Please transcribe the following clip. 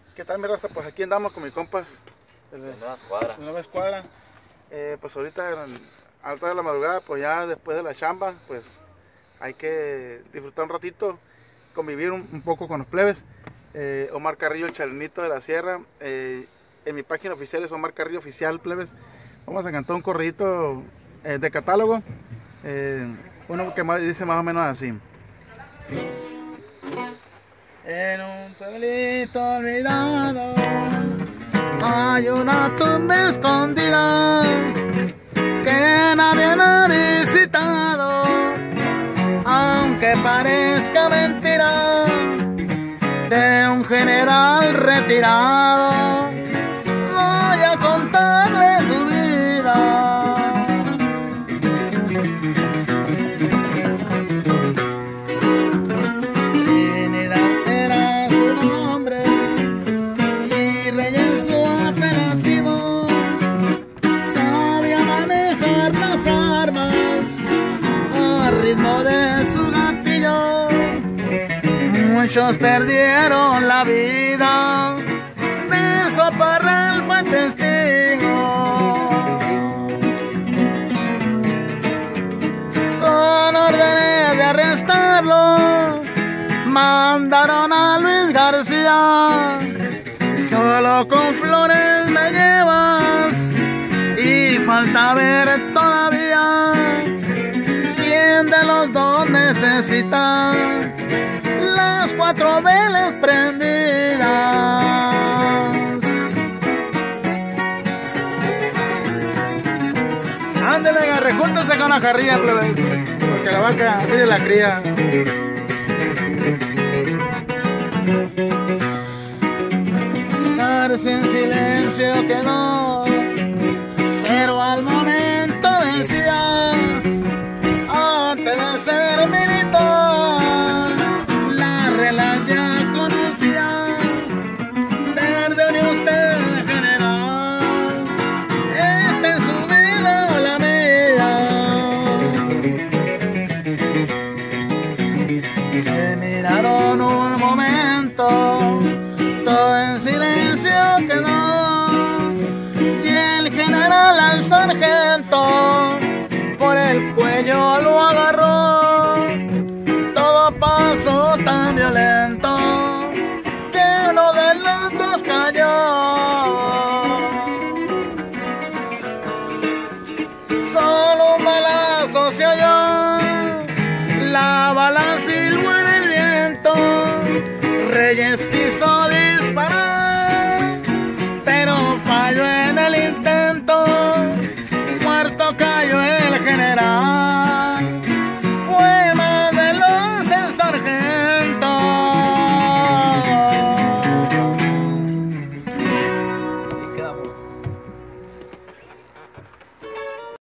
¿Qué tal, mi raza? Pues aquí andamos con mis compas De Nueva Escuadra. de Nueva Escuadra. Pues ahorita a alta de la madrugada, pues ya después de la chamba, pues hay que disfrutar un ratito, convivir un poco con los plebes. Omar Carrillo, el chalinito de la sierra. En mi página oficial es Omar Carrillo Oficial, plebes. Vamos a cantar un corridito de catálogo. Uno que dice más o menos así. En un pueblito olvidado hay una tumba escondida que nadie la ha visitado, aunque parezca mentira, de un general retirado. Voy a contarle su vida. De su gatillo, muchos perdieron la vida, de su parral fue testigo. Con órdenes de arrestarlo, mandaron a Luis García. Solo con flores me llevas y falta ver todavía de los dos necesita las 4 velas prendidas. Ándale, agarre, júntese con la carrilla, plebe, porque la vaca tiene la cría. Quedarse en silencio quedó, pero al momento decía: antes de ser militar, la regla ya conocía. Perdone usted, general, esta es su vida o la mía. Se miraron un momento, todo en silencio quedó, y el general al sargento por el cuello lo agarró. Todo pasó tan violento que uno de los dos cayó. Solo un balazo se oyó, la bala silbó en el viento. Reyes quiso